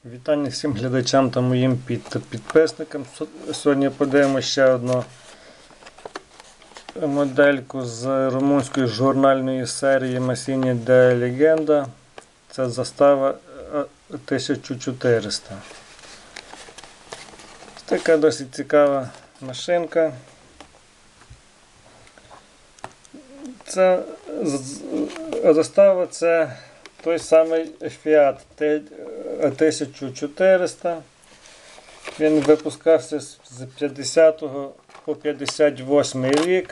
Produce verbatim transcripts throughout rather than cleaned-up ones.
Вітання всім глядачам та моїм підписникам. Сьогодні подивимося ще одну модельку з румунської журнальної серії Massini de Legenda. Це застава тисяча чотириста. Така досить цікава машинка. Це застава це той самий Fiat тисяча чотириста. Він випускався з п'ятдесятого по п'ятдесят восьмий рік.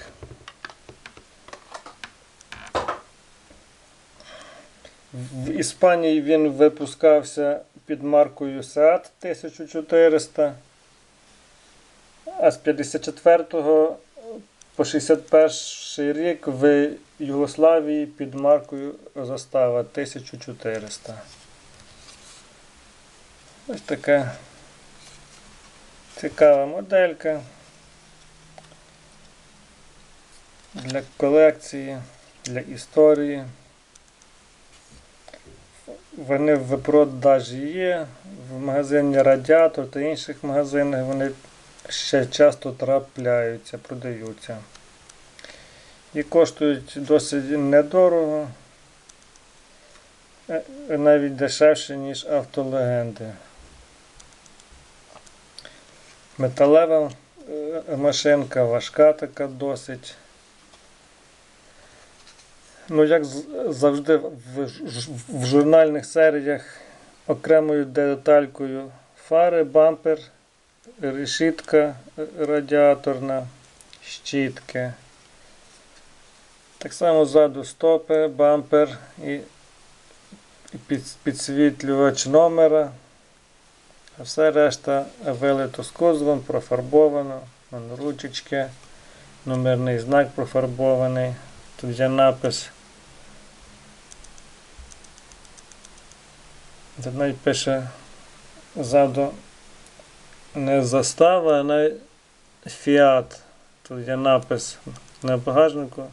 В Іспанії він випускався під маркою Seat тисяча чотириста, а з п'ятдесят четвертого по шістдесят перший рік в Югославії під маркою Застава тисяча чотириста. Ось така цікава моделька для колекції, для історії. Вони в продажі є, в магазині Радіатор та інших магазинах вони ще часто трапляються, продаються. І коштують досить недорого, навіть дешевше, ніж автолегенди. Металева машинка, важка така досить. Ну, як завжди в журнальних серіях, окремою деталькою фари, бампер, решітка радіаторна, щітки. Так само ззаду стопи, бампер і підсвітлювач номера. А все решта вилито з кузовом, профарбовано, ручечки, номерний знак профарбований. Тут є напис. Тут навіть пише ззаду не застава, а Fiat. Тут є напис на багажнику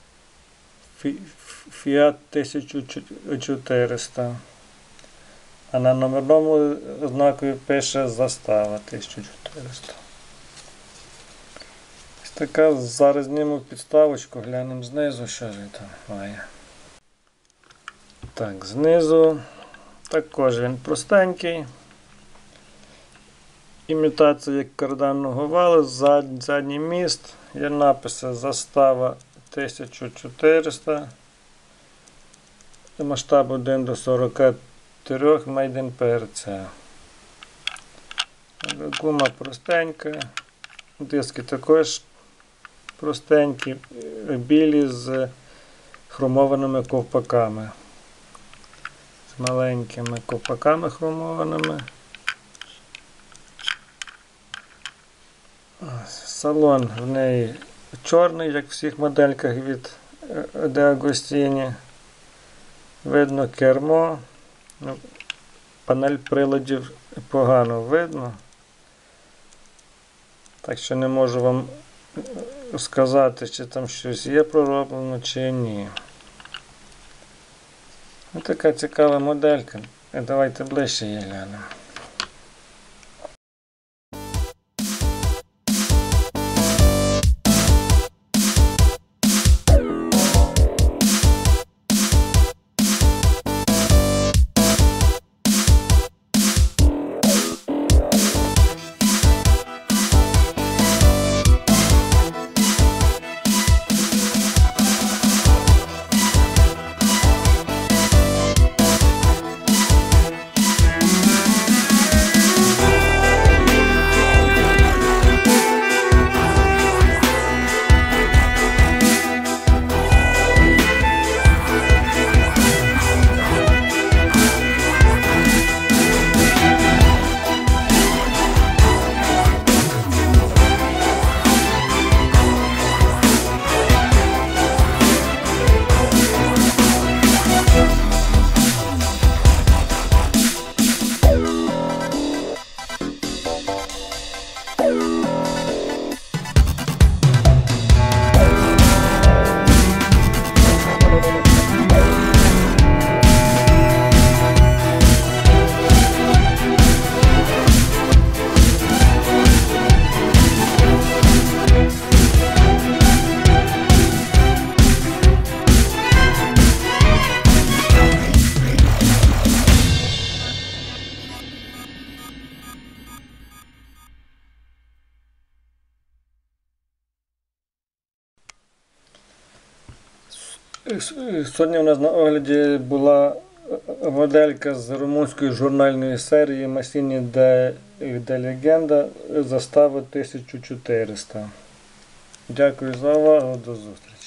Fiat тисяча чотириста. А на номерному знаку пише Застава тисяча чотириста. Ось така, зараз зніму підставочку, глянемо знизу, що ж там має. Так, знизу також він простенький. Імітація як карданного валу, зад, задній міст, є написи Застава тисяча чотириста, масштаб один до сорока трьох, Made in пі ар це. Гума простенька, диски також простенькі, білі з хромованими ковпаками, з маленькими ковпаками хромованими. Салон в неї чорний, як в всіх модельках від Де Агостіні. Видно кермо. Ну, панель приладів погано видно. Так що не можу вам сказати, чи там щось є пророблено, чи ні. Ось така цікава моделька. Давайте ближче її глянемо. Сьогодні у нас на огляді була моделька з румунської журнальної серії Massini де Легенда застави тисяча чотириста. Дякую за увагу, до зустрічі.